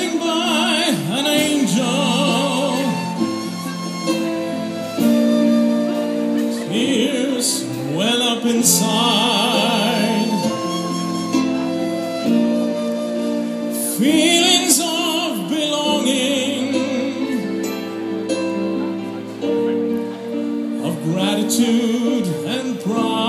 standing by an angel. Tears well up inside, feelings of belonging, of gratitude and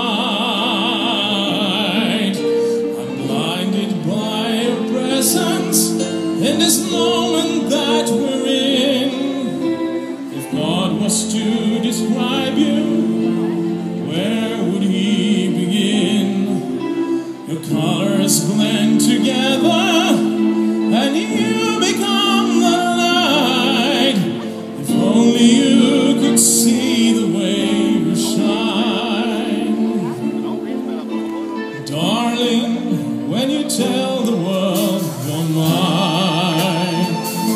pride. I'm blinded by your presence in this moment that we're in. If God was to describe you, where would he begin? Your colors blend together and you become the light. If only you could see the way you shine. Darling, when you tell the world you're mine.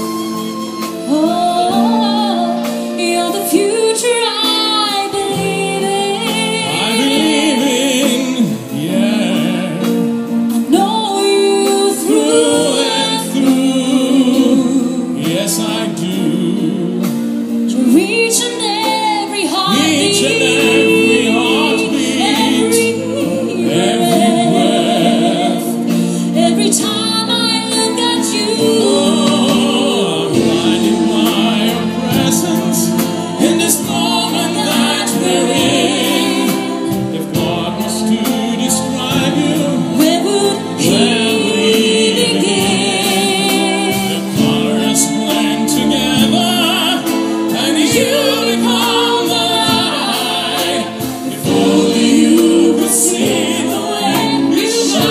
Oh, you're the future I believe in. I believe in, yeah. I know you Through and through, yes I do. You're each and every heartbeat. Each and every heartbeat, every breath. Every time I look at you, Oh, I'm blinded by your presence in this moment that we're in. If God was to describe you, where would he begin? the colors blend together and you become the light. If only you could see the way you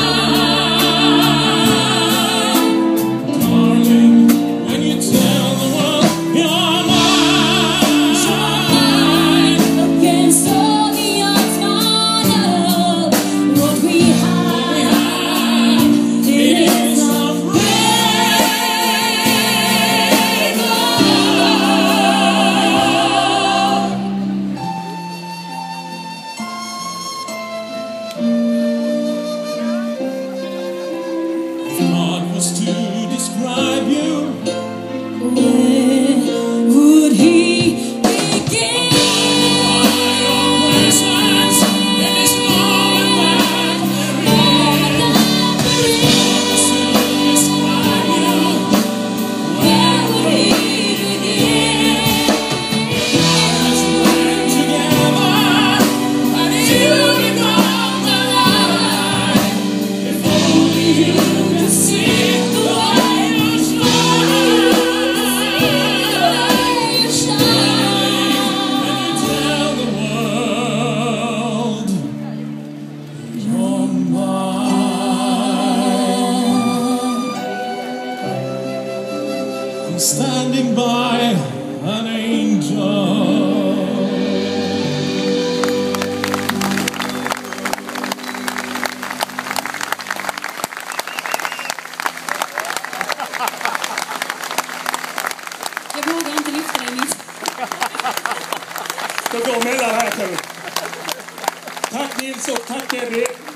shine. Darling, when you tell the world you're mine. Against all the odds, my love, what we have, it is a If God was to describe you, where would he begin? presence in this moment that we're in. If God was to describe you, Where would he begin? colors blend together and you become the light. If only you could see the way you shine. When you tell the world you're mine. I'm standing by an angel. Jag vågar inte lyfta dig mitt. Ska gå mellan här. Tack Nils och tack Erik.